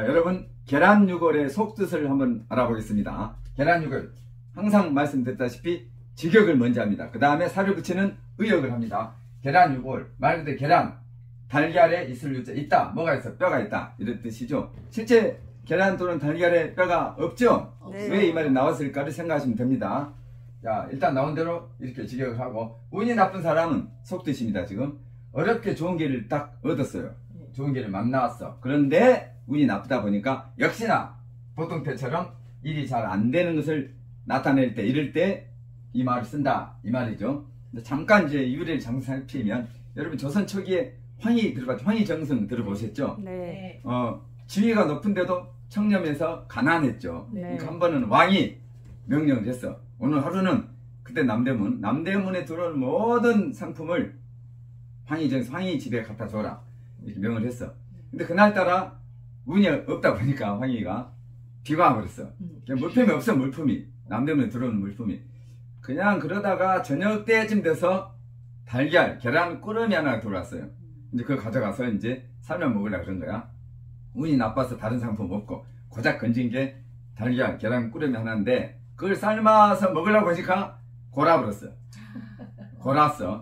여러분 계란 유골의 속뜻을 한번 알아보겠습니다. 계란 유골 항상 말씀드렸다시피 직역을 먼저 합니다. 그 다음에 살을 붙이는 의역을 합니다. 계란 유골 말 그대로 계란 달걀에 있을 유자 있다 뭐가 있어 뼈가 있다 이런 뜻이죠. 실제 계란 또는 달걀에 뼈가 없죠. 네. 왜 이 말이 나왔을까를 생각하시면 됩니다. 자 일단 나온 대로 이렇게 직역을 하고 운이 나쁜 사람은 속뜻입니다. 지금 어렵게 좋은 길을 딱 얻었어요. 좋은 길을 만나왔어. 그런데 운이 나쁘다 보니까 역시나 보통 때처럼 일이 잘 안 되는 것을 나타낼 때 이럴 때 이 말을 쓴다 이 말이죠. 잠깐 이제 유래를 살피면 여러분 조선 초기에 황희 들어봤죠? 황희정승 들어보셨죠? 네. 지위가 높은데도 청렴해서 가난했죠. 네. 그러니까 한 번은 왕이 명령을 했어. 오늘 하루는 그때 남대문에 들어올 모든 상품을 황희 집에 갖다 줘라 이렇게 명을 했어. 근데 그날따라 운이 없다 보니까 황희가 비가 와버렸어. 그냥 물품이 없어. 물품이 남대문에 들어오는 물품이 그냥 그러다가 저녁 때쯤 돼서 달걀 계란 꾸러미 하나 들어왔어요. 이제 그걸 가져가서 이제 삶아 먹으려고 그런 거야. 운이 나빠서 다른 상품 없고 고작 건진 게 달걀 계란 꾸러미 하나인데 그걸 삶아서 먹으려고 하니까 골아버렸어. 골았어.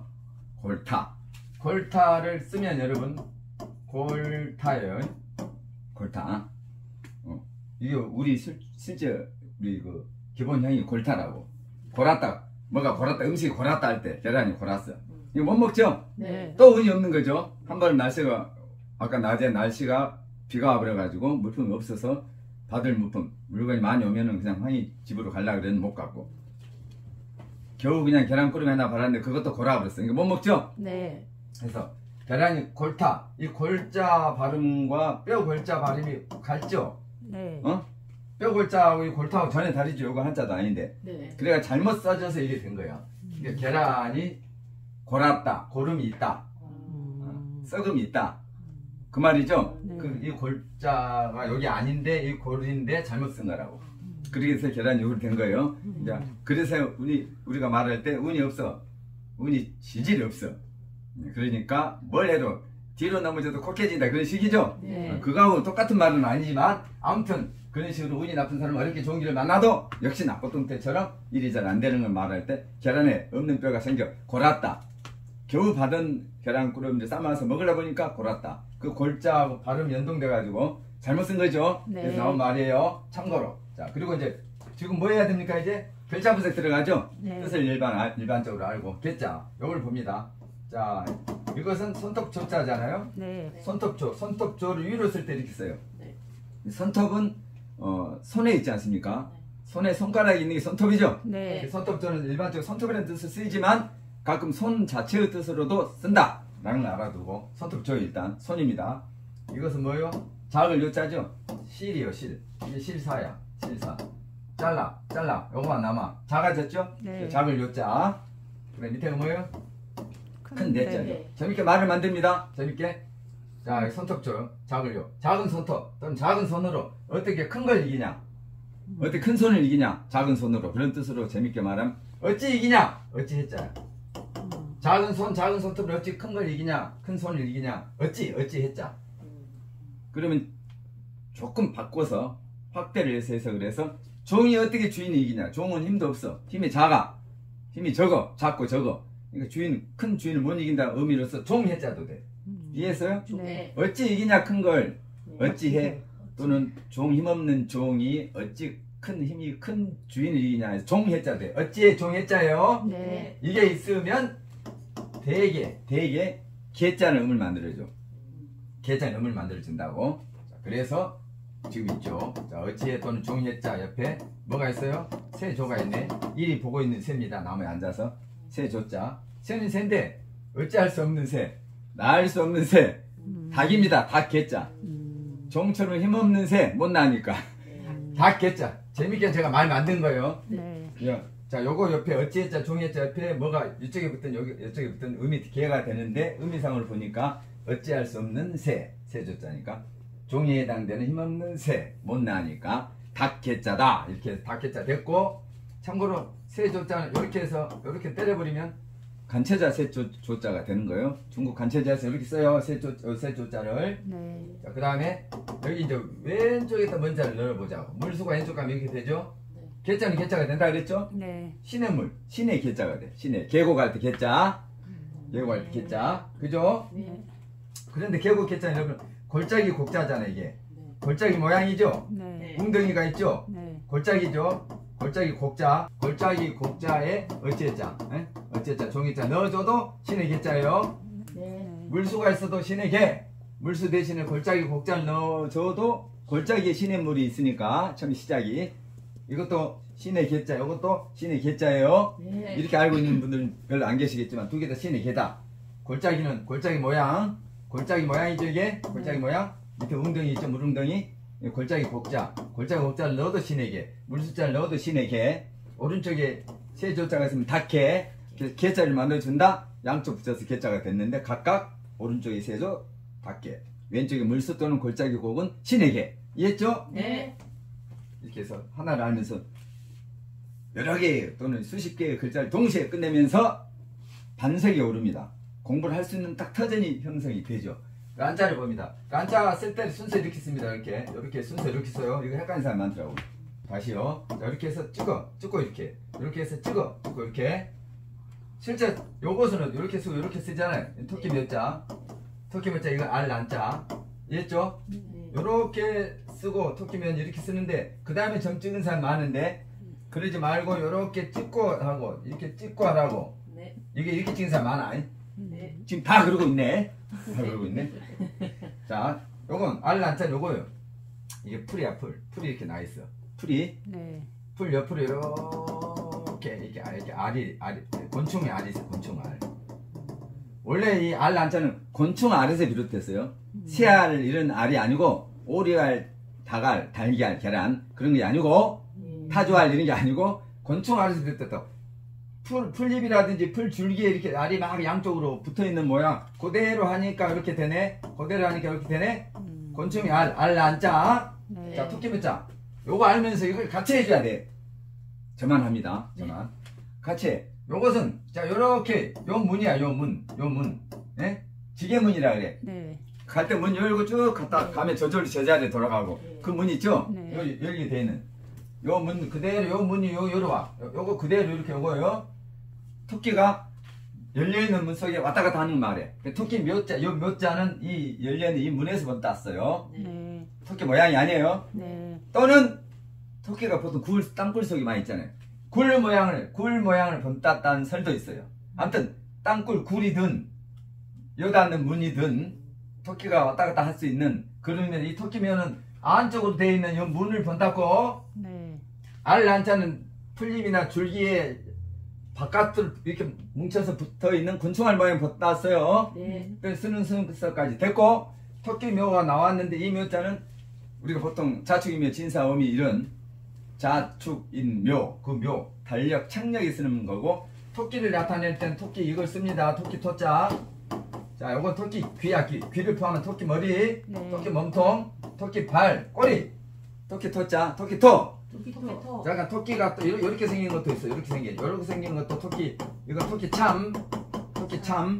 골타를 쓰면 여러분 골타예요. 골타. 이게 우리 실제 우리 그 기본형이 골타라고. 골았다. 뭐가 골았다. 음식이 골았다 할 때 계란이 골았어. 이거 못 먹죠? 네. 또 운이 없는 거죠. 한 번 날씨가 아까 낮에 날씨가 비가 와버려가지고 물품이 없어서 받을 물건이 많이 오면은 그냥 황희 집으로 가려고 그랬는데 못 갔고 겨우 그냥 계란 꾸러미 하나 받았는데 그것도 골아버렸어. 이거 못 먹죠? 네. 그래서 계란이 골타 이 골자 발음과 뼈 골자 발음이 같죠? 네. 뼈 골자하고 이 골타하고 전혀 다르죠. 이거 한자도 아닌데. 네. 그래가 잘못 써져서 이게 된 거야. 그러니까 계란이 골았다, 고름이 있다, 썩음이 있다. 그 말이죠. 네. 이 골자가 여기 아닌데 이 골인데 잘못 쓴 거라고. 그래서 계란이 이렇게 된 거예요. 이제 그래서 우리가 말할 때 운이 없어. 운이 지질이 없어. 그러니까 뭘 해도 뒤로 넘어져도 코 깨진다 그런 식이죠. 네. 그거하고 똑같은 말은 아니지만 아무튼 그런 식으로 운이 나쁜 사람은 어렵게 좋은 길을 만나도 역시나 보통 때처럼 일이 잘 안 되는 걸 말할 때 계란에 없는 뼈가 생겨 골았다. 겨우 받은 계란 꾸러미를 삶아서 먹으려고 보니까 골았다. 그 골자하고 발음이 연동돼 가지고 잘못 쓴 거죠. 네. 그래서 나온 말이에요. 참고로. 자 그리고 이제 지금 뭐 해야 됩니까? 이제 글자 분석 들어가죠. 네. 뜻을 일반적으로 알고 개자 요걸 봅니다. 자 이것은 손톱조자잖아요. 네. 손톱조를 위로 쓸 때 이렇게 써요. 네. 손톱은 손에 있지 않습니까? 손에 손가락이 있는 게 손톱이죠. 네. 손톱조는 일반적으로 손톱이라는 뜻을 쓰이지만 가끔 손 자체의 뜻으로도 쓴다 라는 걸 알아두고 손톱조 일단 손입니다. 이것은 뭐예요? 작을 요자죠. 실이요 실. 이게 실사야. 실사. 잘라 요거만 남아. 작아졌죠? 네. 작을 요자. 그다음 밑에가 뭐예요? 큰 대자죠. 네. 재밌게 말을 만듭니다. 재밌게. 자, 손톱조, 작을요. 작은 손톱 또는 작은 손으로 어떻게 큰 걸 이기냐? 어떻게 큰 손을 이기냐? 작은 손으로 그런 뜻으로 재밌게 말하면 어찌 이기냐? 어찌 했잖아. 작은 손톱을 어찌 큰 걸 이기냐? 큰 손을 이기냐? 어찌 했자. 그러면 조금 바꿔서 확대를 해서 그래서 종이 어떻게 주인이 이기냐? 종은 힘도 없어. 힘이 작아. 힘이 작고 적어. 그러니까 큰 주인을 못 이긴다 의미로서 종 해자도 돼. 이해했어요? 네. 어찌 이기냐 큰 걸 어찌해 또는 종 힘없는 종이 어찌 큰 주인을 이기냐 해서 종 해자 돼. 어찌해 종 해자예요. 네. 이게 있으면 대개 개자는 음을 만들어줘. 개자는 음을 만들어준다고. 그래서 지금 있죠. 자, 어찌해 또는 종 해자 옆에 뭐가 있어요? 새조가 있네. 일이 보고 있는 새입니다. 나무에 앉아서 새조자. 새는 새인데 어찌할 수 없는 새, 나을 수 없는 새, 닭입니다. 닭 개자. 종처럼 힘없는 새, 못 나니까 닭 개자. 재밌게 제가 말 만든 거예요. 네. 자, 요거 옆에 어찌했자 종했자 옆에 뭐가 이쪽에 붙든 이쪽에 붙든 음이 개가 되는데 의미상으로 보니까 어찌할 수 없는 새조자니까 종에 해당되는 힘없는 새, 못 나니까 닭 개자다. 이렇게 닭 개자 됐고 참고로 새조자는 이렇게 해서 이렇게 때려버리면 간체자 세조자가 되는 거예요. 중국 간체자에서 이렇게 써요. 세조자를. 네. 자, 그 다음에 여기 이제 왼쪽에다 먼자를 넣어보자고. 물수가 왼쪽 가면 이렇게 되죠. 개자는 개자가 된다 그랬죠. 네. 신의 물, 신의 개자가 돼. 신의 계곡할 때 개자, 계곡할 때 개자, 그죠? 네. 그런데 계곡 개자는 여러분 골짜기 곡자잖아요 이게. 골짜기 모양이죠. 네. 웅덩이가 있죠. 네. 골짜기죠. 골짜기 곡자, 골짜기 곡자에 어째자, 어째자 종이자 넣어줘도 신의 개자예요. 네. 물수가 있어도 신의 개, 물수 대신에 골짜기 곡자를 넣어줘도 골짜기에 신의 물이 있으니까 처음 시작이 이것도 신의 개자, 이것도 신의 개자예요. 네. 이렇게 알고 있는 분들은 별로 안 계시겠지만 두 개 다 신의 개다. 골짜기는 골짜기 모양, 골짜기 모양이죠 이게. 골짜기 모양 밑에 웅덩이 있죠, 물웅덩이. 골짜기 곡자, 골짜기 곡자를 넣어도 신의 개, 물수자를 넣어도 신의 개. 오른쪽에 세조자가 있으면 닭개, 개자를 만들어준다. 양쪽 붙여서 개자가 됐는데 각각 오른쪽에 세조, 닭개, 왼쪽에 물수 또는 골짜기 곡은 신의 개. 이해했죠? 네. 이렇게 해서 하나를 알면서 여러 개 또는 수십 개의 글자를 동시에 끝내면서 반석에 오릅니다. 공부를 할 수 있는 딱 터전이 형성이 되죠. 란자를 봅니다. 란자 쓸 때 순서 이렇게 씁니다. 이렇게 순서 이렇게 써요. 이거 헷갈리는 사람 많더라고. 다시요. 자, 이렇게 해서 찍고 이렇게 해서 찍고 이렇게. 실제 요것은 이렇게 쓰고 이렇게 쓰잖아요. 토끼 몇 자, 이거 알 란자. 이해했죠? 요렇게 쓰고 토끼면 이렇게 쓰는데 그 다음에 점 찍은 사람 많은데 그러지 말고 요렇게 찍고 하고 이렇게 찍고 하라고. 네. 이게 이렇게 찍은 사람 많아. 네. 지금 다 그러고 있네. 다 그러고 있네. 자, 요건 알란자 요거요. 이게 풀이야 풀이 이렇게 나 있어. 풀이. 네. 풀 옆으로 이렇게 알이 곤충의 알이 있어. 곤충 알. 원래 이 알란자는 곤충 알에서 비롯됐어요. 새알 이런 알이 아니고 오리알, 닭알, 달걀, 계란 그런 게 아니고 타조알 이런 게 아니고 곤충 알에서 비롯됐다. 풀잎이라든지 풀줄기에 이렇게 알이 막 양쪽으로 붙어있는 모양 그대로 하니까 이렇게 되네. 그대로 하니까 이렇게 되네. 곤충이 알란자. 네. 자, 토끼 몇자. 요거 알면서 이걸 같이 해줘야 돼. 저만 합니다. 저만. 같이 해. 요것은 자 요렇게 요 문이야. 요 문. 예? 지게문이라 그래. 네. 갈 때 문 열고 쭉 갔다 가면 저절로 제자리에 돌아가고 그 문 있죠? 네. 열리게 돼 있는 요 문 그대로 요 문이 요로 와. 요거 그대로 이렇게 요거요. 토끼가 열려있는 문 속에 왔다 갔다 하는 말이에요. 토끼 묘자, 요 묘자는 이 열려있는 이 문에서 땄어요. 네. 토끼 모양이 아니에요. 네. 또는 토끼가 보통 땅굴 속에 많이 있잖아요. 굴 모양을 본땄다는 설도 있어요. 아무튼 땅굴 굴이든 여닫는 문이든 토끼가 왔다 갔다 할 수 있는 그러면 이 토끼면은 안쪽으로 되어 있는 이 문을 본땄고 네. 알란자는 풀잎이나 줄기에 바깥으로 이렇게 뭉쳐서 붙어 있는 곤충알 모양 본땄어요. 네. 쓰는 순서까지 됐고 토끼 묘가 나왔는데 이 묘자는 우리가 보통 자축인묘, 진사음이 이런 자축인묘, 그 묘, 달력, 창력이 쓰는 거고 토끼를 나타낼 땐 토끼 이걸 씁니다. 토끼 토자. 자, 요건 토끼 귀야, 귀를 포함한 토끼 머리, 네. 토끼 몸통, 토끼 발, 꼬리, 토끼 토자, 토끼 토. 토끼토. 자, 그러니까 토끼가 또 이렇게 생긴 것도 있어. 이렇게 생긴 것도 토끼. 이거 토끼 참, 토끼 참.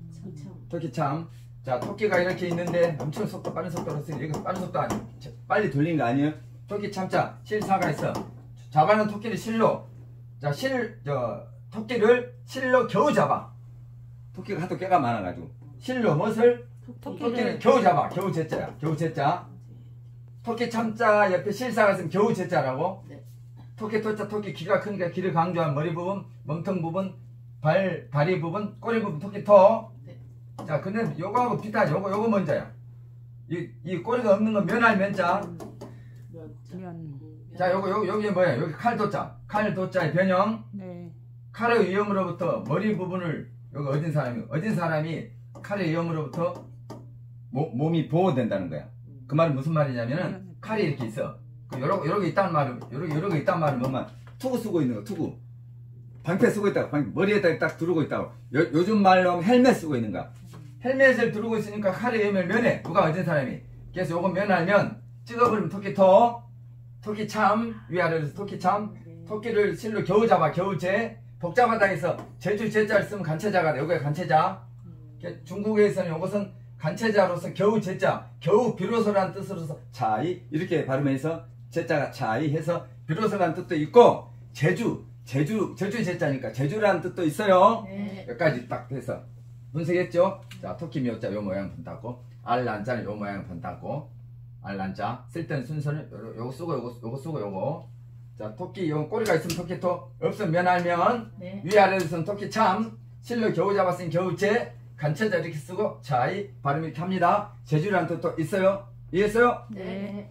자, 토끼가 이렇게 있는데 엄청 속도 빠른 속도로 쓰니 이거 빠른 속도 아니에요. 빨리 돌린 거 아니에요? 토끼 참자, 실사가 있어. 잡아는 토끼를 실로. 자, 토끼를 실로 겨우 잡아. 토끼가 하도 깨가 많아가지고 실로 무엇을? 토끼를 겨우 잡아. 겨우 제자야. 겨우 제자. 토끼 참자 옆에 실사가 있으면 겨우 제자라고. 네. 토끼 토자, 토끼 귀가 크니까 귀를 강조한 머리 부분, 몸통 부분, 다리 부분, 꼬리 부분 토끼 토. 네. 자, 근데 요거하고 비슷하죠. 요거 먼저야. 이 꼬리가 없는 건 면할 면자. 면. 자, 여기 뭐야? 여기 칼 도자. 칼 도자의 변형. 네. 칼의 위험으로부터 머리 부분을 여기 얻은 사람이 칼의 위험으로부터 몸이 보호된다는 거야. 그 말은 무슨 말이냐면은 칼이 이렇게 있어. 요렇게 있다는 말은 요렇게 있다는 말은 뭐만 투구 쓰고 있는 거. 투구. 방패 쓰고 있다고. 머리에다 딱 두르고 있다고. 요즘 말로 하면 헬멧 쓰고 있는 거야. 헬멧을 두르고 있으니까 칼의 위험을 면해. 누가 얻은 사람이. 그래서 요거 면하면 찍어버리면 토끼 참 위아래로 토끼 참. 토끼를 실로 겨우 잡아. 겨우 재. 복잡하다 해서 제주 제자를 쓰면 간체자가 돼. 여기가 간체자. 중국에서는 이것은 간체자로서 겨우 제자, 겨우 비로소라는 뜻으로서 차이 이렇게 발음해서 제자가 차이 해서 비로소라는 뜻도 있고 제주 제자니까 제주라는 뜻도 있어요. 네. 여기까지 딱 해서 분석했죠? 자, 토끼 미역자 요 모양 번따고 알란자는 요 모양 번따고 알란자 쓸 때는 순서는 요거 쓰고 요거 쓰고 요거. 자, 토끼 요 꼬리가 있으면 토끼토 없으면 면알면 네. 위아래로 있으면 토끼 참 실로 겨우 잡았으니 겨우째 간체자 이렇게 쓰고 차이 발음 이렇게 합니다. 제주라는 뜻도 있어요. 이해했어요? 네.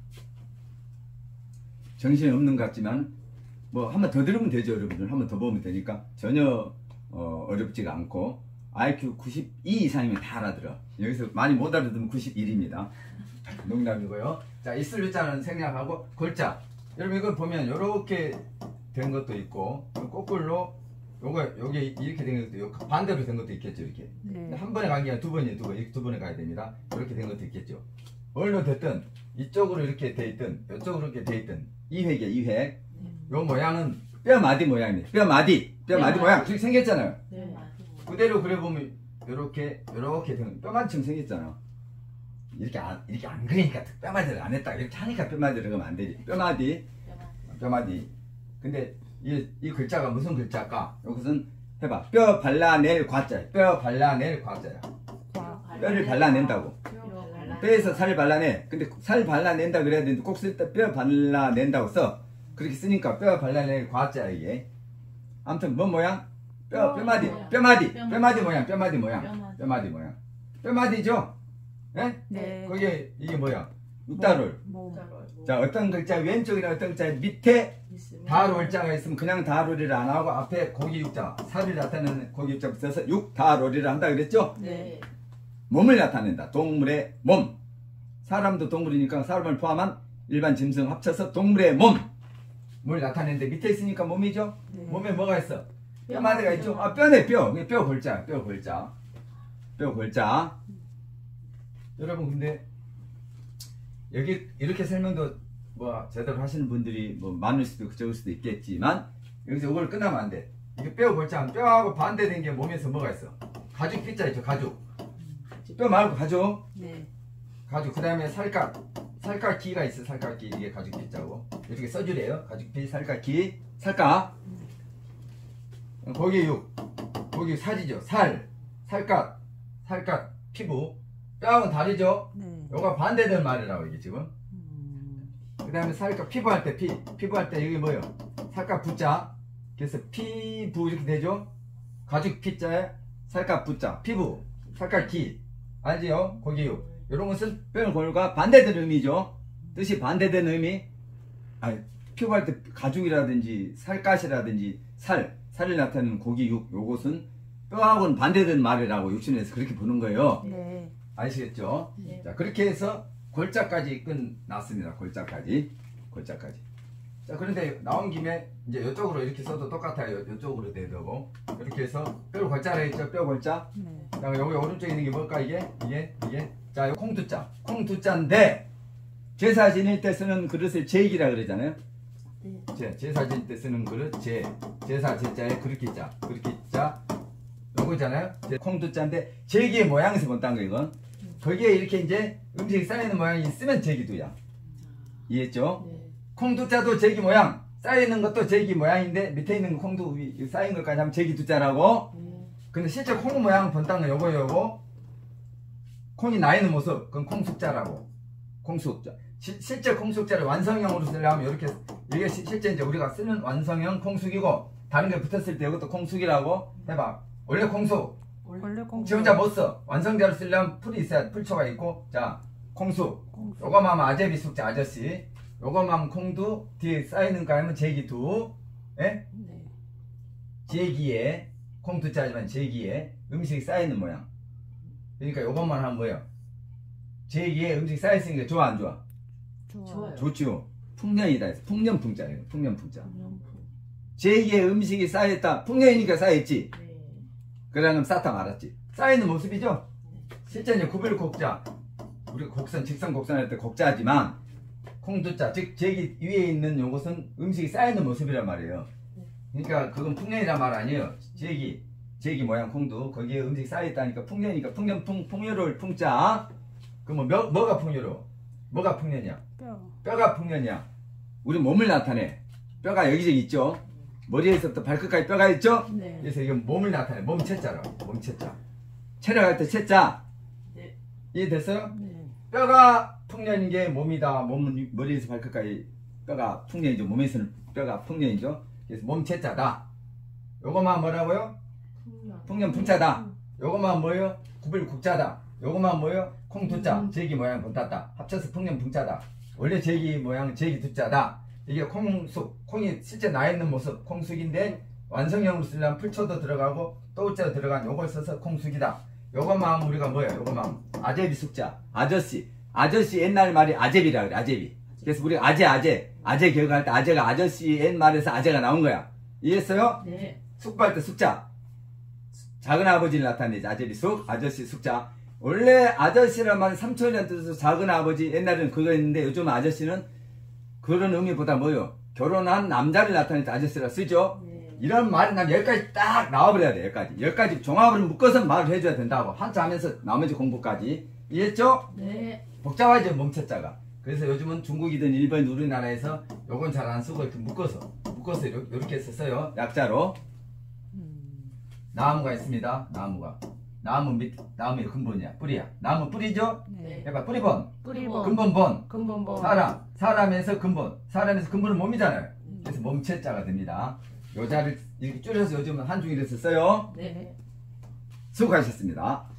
정신이 없는 것 같지만 뭐 한 번 더 들으면 되죠. 여러분들 한 번 더 보면 되니까 전혀 어렵지가 않고 IQ 92 이상이면 다 알아들어. 여기서 많이 못 알아들으면 91입니다. 농담이고요. 자, 있을 유자는 생략하고 골자. 여러분 이걸 보면 이렇게 된 것도 있고 거꾸로 요거 여기 이렇게 된 것도 있고 반대로 된 것도 있겠죠. 이렇게 네. 한 번에 가는 게 아니라 두 번이에요. 이렇게 두 번에 가야 됩니다. 이렇게 된 것도 있겠죠. 뭘로 됐든 이쪽으로 이렇게 돼 있든 이쪽으로 이렇게 돼 있든 이획이야 이획. 요 모양은 뼈마디 모양이에요. 뼈마디 모양 이렇게 생겼잖아요. 네. 그대로 그려보면 요렇게 된 뼈마디처럼 생겼잖아. 이렇게 안 그리니까 뼈마디를 안 했다 이렇게 하니까 뼈마디를 하면 안 되지. 뼈마디. 근데 이 글자가 무슨 글자일까? 이것은 해봐. 뼈 발라낼 과자야. 뼈 발라낼 과자야. 뼈를 발라낸다고. 뼈에서 살을 발라내. 근데 살 발라낸다 그래야 되는데 꼭 쓸 때 뼈 발라낸다고 써. 그렇게 쓰니까 뼈 발라낼 과자야 이게. 아무튼 뭔 모양? 뼈마디 모양. 뼈마디죠? 예? 네. 거기에 이게 뭐야? 육다롤. 뭐. 자, 어떤 글자 왼쪽이나 어떤 글자 밑에 다롤자가 있으면 그냥 다롤이를 안 하고 앞에 고기 육자, 살을 나타내는 고기 육자 붙여서 육다롤이를 한다 그랬죠? 네. 몸을 나타낸다. 동물의 몸. 사람도 동물이니까 사람을 포함한 일반 짐승 합쳐서 동물의 몸을 나타내는데 밑에 있으니까 몸이죠? 네. 몸에 뭐가 있어? 뼈마디가 있죠? 아, 뼈네, 뼈. 뼈 골자. 여러분, 근데 여기 이렇게 설명도 뭐 제대로 하시는 분들이 뭐 많을 수도 적을 수도 있겠지만 여기서 이걸 끝나면 안 돼. 이게 뼈 골자. 뼈하고 반대된 게 몸에서 뭐가 있어? 가죽 피자 있죠, 가죽. 뼈 말고 가죽. 네. 가죽. 그 다음에 살갗기가 있어. 살갗기. 이게 가죽 피자고. 이렇게 써주래요. 가죽피, 살갗기, 살갗. 거기 육. 거기 살이죠. 살갗, 피부. 뼈하고는 다르죠. 네. 요가 반대된 말이라고 이게 지금. 그 다음에 살갗 피부할 때 피부할 때 여기 뭐요? 살갗 부자. 그래서 피부 이렇게 되죠. 가죽 피자에 살갗 부자. 피부, 살갗기. 알지요? 거기 요. 요런 것은 뼈골과 반대된 의미죠. 뜻이 반대된 의미. 피부할 때 가죽이라든지 살갗이라든지 살을 나타내는 고기 육. 요것은 뼈하고는 반대된 말이라고 육신에서 그렇게 보는 거예요. 네. 아시겠죠? 네. 자, 그렇게 해서 골자까지 끝났습니다. 골자까지. 자, 그런데 나온 김에 이제 이쪽으로 이렇게 써도 똑같아요. 이쪽으로 되고 이렇게 해서 뼈 골자라 했죠. 뼈 골자. 네. 자, 여기 오른쪽에 있는 게 뭘까? 이게. 자, 요 콩두자인데 제사 지낼 때 쓰는 그릇을 제기라 그러잖아요. 네. 제사 지낼 때 쓰는 그릇 제사 제자에 그릇기자 요거잖아요. 콩두자인데 제기의 모양에서 본다는 거 이건. 거기에 이렇게 이제 음식이 쌓이는 모양이 있으면 제기두야. 이해했죠? 네. 콩두자도 제기 모양, 쌓이는 것도 제기 모양인데 밑에 있는 콩두 쌓인 것까지 하면 제기두자라고. 네. 근데 실제 콩 모양 본다는 거 요거 콩이 나 있는 모습 그건 콩숙자라고. 콩숙자. 실제 콩숙자를 완성형으로 쓰려면 이게 실제 이제 우리가 쓰는 완성형 콩숙이고 다른 게 붙었을 때 이것도 콩숙이라고 해봐. 원래 콩숙. 지 혼자 못 써. 완성자로 쓰려면 풀이 있어야 풀초가 있고. 자, 콩숙. 요거만 하면 아제비 숙자 아저씨. 요거만 하면 콩두. 뒤에 쌓이는 거 하면 제기두. 예? 네. 제기에 콩두자지만 제기에 음식이 쌓이는 모양. 그러니까 요것만 하면 뭐야? 제기에 음식이 쌓여있으니까 좋아 안 좋아? 좋아요. 좋죠. 풍년이다 해서 풍년풍자예요. 풍년풍자. 제기에 음식이 쌓였다. 풍년이니까 쌓였지. 네. 그러면 쌓다 말았지. 쌓이는 모습이죠. 실제 이제 구별곡자. 우리가 직선 곡선 할 때 곡자지만 콩두자 즉 제기 위에 있는 요것은 음식이 쌓이는 모습이란 말이에요. 그러니까 그건 풍년이란 말 아니에요. 제기 모양 콩도 거기에 음식 쌓여있다니까 풍년이니까 풍요로울 풍자. 그럼 뭐가 풍요로워? 뭐가 풍년이야? 뼈가 풍년이야. 우리 몸을 나타내. 뼈가 여기저기 있죠. 머리에서부터 발끝까지 뼈가 있죠. 네. 그래서 이건 몸을 나타내. 몸체자로. 몸체자. 체력할 때 체자. 네. 이해됐어요? 네. 뼈가 풍년인 게 몸이다. 몸은 머리에서 발끝까지 뼈가 풍년이죠. 몸에서는 뼈가 풍년이죠. 그래서 몸체자다. 요거만 뭐라고요? 풍년 풍자다. 요거만 뭐예요? 구불 국자다. 요거만 뭐예요? 콩두자. 제기 모양 본따다. 합쳐서 풍년 풍자다. 원래 제기 모양 제기 두자다. 이게 콩숙. 콩이 실제 나 있는 모습 콩숙인데 완성형으로 쓰려면 풀초도 들어가고 또우자도 들어간 요걸 써서 콩숙이다. 요거만 하면 우리가 뭐예요? 요거만 아제비 숙자. 아저씨 옛날 말이 아제비라 그래. 아제비. 그래서 우리가 아제 기억할 때 아제가 아저씨 옛말에서 아제가 나온 거야. 이해했어요? 네. 숙부할 때 숙자. 작은 아버지를 나타내지. 아제비 숙, 아저씨 숙자. 원래 아저씨란 말은 삼촌이라는 뜻으로 작은 아버지 옛날에는 그거 있는데 요즘 아저씨는 그런 의미보다 뭐요? 결혼한 남자를 나타낼 때 아저씨라 쓰죠? 네. 이런 말이 난 여기까지 딱 나와버려야 돼. 여기까지 종합을 묶어서 말을 해줘야 된다고. 한자 하면서 나머지 공부까지. 이해했죠? 네. 복잡하죠, 멈췄자가. 그래서 요즘은 중국이든 일본 우리나라에서 요건 잘 안 쓰고 이렇게 묶어서 이렇게 썼어요. 약자로. 나무가 있습니다. 나무의 근본이야. 뿌리야. 나무 뿌리죠? 네. 약간 뿌리본. 뿌리본. 근본. 사람에서 근본. 사람에서 근본은 몸이잖아요. 그래서 몸체자가 됩니다. 요 자를 이렇게 줄여서 요즘은 한중일에서 써요. 네. 수고하셨습니다.